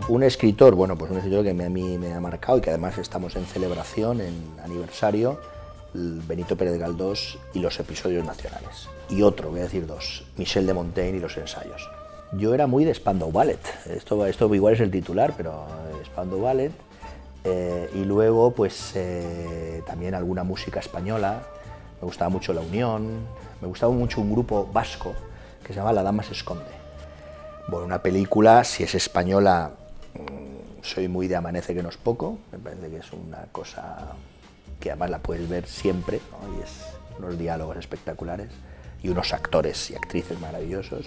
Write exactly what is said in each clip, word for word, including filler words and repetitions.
Un escritor, bueno, pues un escritor que me, a mí me ha marcado y que además estamos en celebración, en aniversario, Benito Pérez Galdós y los episodios nacionales. Y otro, voy a decir dos, Michel de Montaigne y los ensayos. Yo era muy de Spandau Ballet, esto, esto igual es el titular, pero Spandau Ballet. Eh, y luego, pues eh, también alguna música española, me gustaba mucho La Unión, me gustaba mucho un grupo vasco que se llama La Dama se esconde. Bueno, una película, si es española, soy muy de Amanece que no es poco, me parece que es una cosa que además la puedes ver siempre, ¿no? Y es unos diálogos espectaculares y unos actores y actrices maravillosos.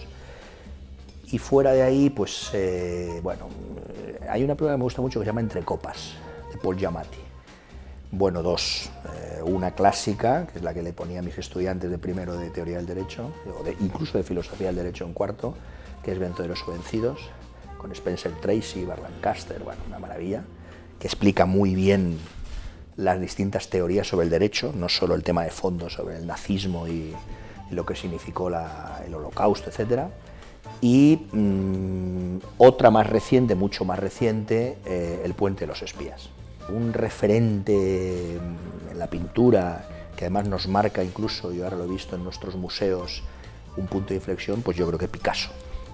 Y fuera de ahí, pues, eh, bueno, hay una película que me gusta mucho que se llama Entre copas, de Paul Giamatti. Bueno, dos, eh, una clásica, que es la que le ponía a mis estudiantes de primero de Teoría del Derecho, o de, incluso de Filosofía del Derecho en cuarto, que es Vencedoras o Vencidos, con Spencer Tracy, Burt Lancaster, bueno, una maravilla, que explica muy bien las distintas teorías sobre el derecho, no solo el tema de fondo sobre el nazismo y, y lo que significó la, el Holocausto, etcétera. Y mmm, otra más reciente, mucho más reciente, eh, El puente de los espías. Un referente en la pintura que además nos marca incluso, yo ahora lo he visto en nuestros museos, un punto de inflexión, pues yo creo que Picasso.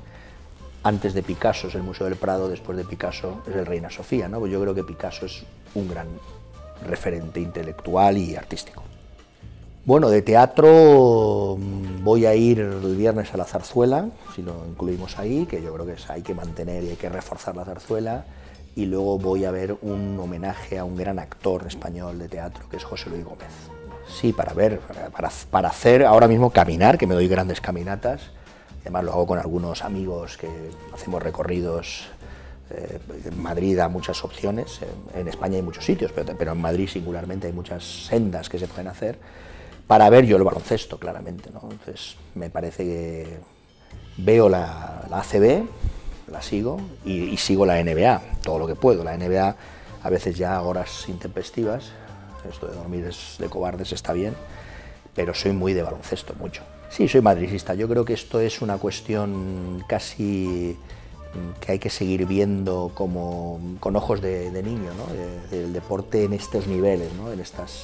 Antes de Picasso es el Museo del Prado, después de Picasso es el Reina Sofía, ¿no? Pues yo creo que Picasso es un gran referente intelectual y artístico. Bueno, de teatro voy a ir el viernes a la Zarzuela, si lo incluimos ahí, que yo creo que hay que mantener y hay que reforzar la Zarzuela, y luego voy a ver un homenaje a un gran actor español de teatro, que es José Luis Gómez. Sí, para ver, para, para hacer ahora mismo caminar, que me doy grandes caminatas, además lo hago con algunos amigos que hacemos recorridos. Eh, en Madrid hay muchas opciones, en, en España hay muchos sitios, pero, pero en Madrid singularmente hay muchas sendas que se pueden hacer, para ver yo el baloncesto, claramente, ¿no? Entonces me parece que veo la, la A C B, la sigo, y, y sigo la N B A, todo lo que puedo. La N B A a veces ya a horas intempestivas, esto de dormir es de cobardes está bien, pero soy muy de baloncesto, mucho. Sí, soy madridista, yo creo que esto es una cuestión casi que hay que seguir viendo como con ojos de, de niño, ¿no? De, del deporte en estos niveles, ¿no? En estas,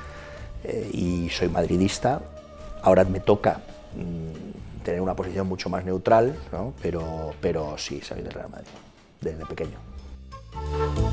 eh, y soy madridista, ahora me toca mmm, tener una posición mucho más neutral, ¿no? pero, pero sí, soy del Real Madrid, desde pequeño.